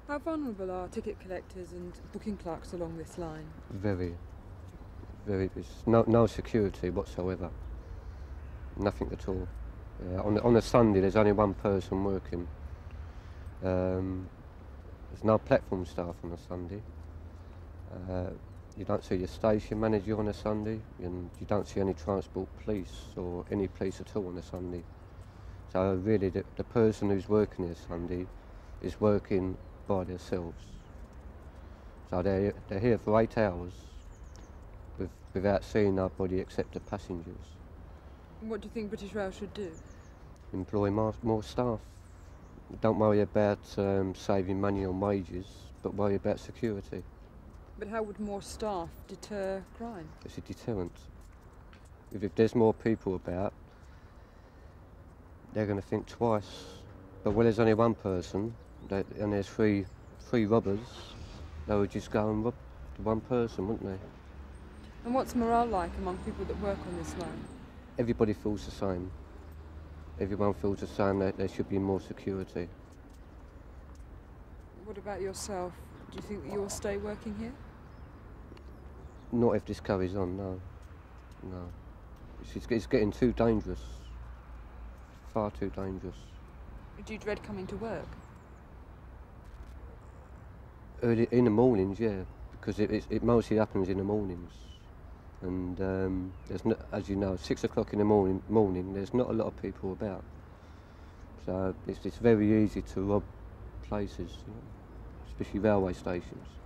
How vulnerable are ticket collectors and booking clerks along this line? Very. There's no security whatsoever. Nothing at all. On a Sunday, there's only one person working. There's no platform staff on a Sunday. You don't see your station manager on a Sunday, and you don't see any transport police or any police at all on a Sunday. So really, the person who's working this Sunday is working by themselves. So they're here for 8 hours without seeing nobody except the passengers. And what do you think British Rail should do? Employ more staff. Don't worry about saving money on wages, but worry about security. But how would more staff deter crime? It's a deterrent. If there's more people about, they're going to think twice. But when there's only one person, and there's three robbers, they would just go and rob the one person, wouldn't they? And what's morale like among people that work on this line? Everybody feels the same. Everyone feels the same, that there should be more security. What about yourself? Do you think that you'll stay working here? Not if this carries on, no. No. It's getting too dangerous. Far too dangerous. Do you dread coming to work? Early in the mornings, yeah, because it mostly happens in the mornings. And there's no, as you know, 6 o'clock in the morning, there's not a lot of people about. So it's very easy to rob places, you know, especially railway stations.